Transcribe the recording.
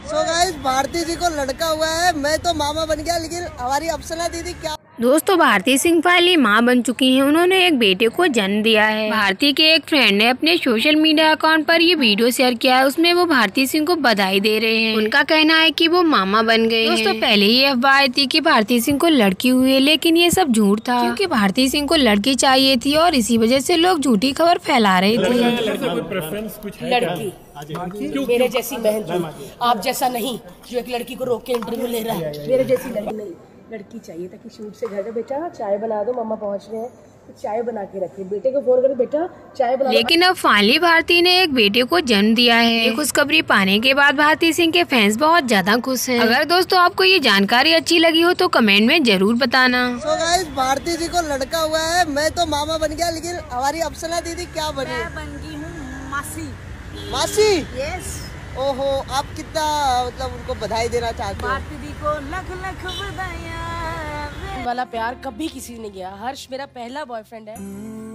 So guys, Bharti जी को लड़का हुआ है, मैं तो मामा बन गया, लेकिन हमारी अफसना दीदी क्या। दोस्तों, भारती सिंह फाइनली मां बन चुकी हैं। उन्होंने एक बेटे को जन्म दिया है। भारती के एक फ्रेंड ने अपने सोशल मीडिया अकाउंट पर ये वीडियो शेयर किया है। उसमें वो भारती सिंह को बधाई दे रहे हैं। उनका कहना है कि वो मामा बन गए हैं। दोस्तों, पहले ही अफवाह आई थी कि भारती सिंह को लड़की हुई है, लेकिन ये सब झूठ था, क्योंकि भारती सिंह को लड़की चाहिए थी और इसी वजह से लोग झूठी खबर फैला रहे थे। लड़की मेरे जैसी बहन, आप जैसा नहीं जो एक लड़की को रोक के इंटरव्यू ले रहा है। मेरे जैसी लड़की नहीं, लड़की चाहिए ताकि शूट से घर में बेटा चाय बना दो, मम्मा पहुंच रहे हैं, तो चाय बना के रखिए। बेटे को फोन करो, बेटा चाय बना। लेकिन अब फाइनली भारती ने एक बेटे को जन्म दिया है। ये खुशखबरी पाने के बाद भारती सिंह के फैंस बहुत ज्यादा खुश हैं। अगर दोस्तों आपको ये जानकारी अच्छी लगी हो तो कमेंट में जरूर बताना। सो गाइस, भारती जी को लड़का हुआ है, मैं तो मामा बन गया, लेकिन हमारी अफसना दीदी क्या बनी? मैं बन गई हूँ मासी। मासी? यस। ओहो, आप कितना मतलब उनको बधाई देना चाहते हो? भारती दी को लख लख बधाइयाँ। वाला प्यार कभी किसी ने नहीं किया। हर्ष मेरा पहला बॉयफ्रेंड है।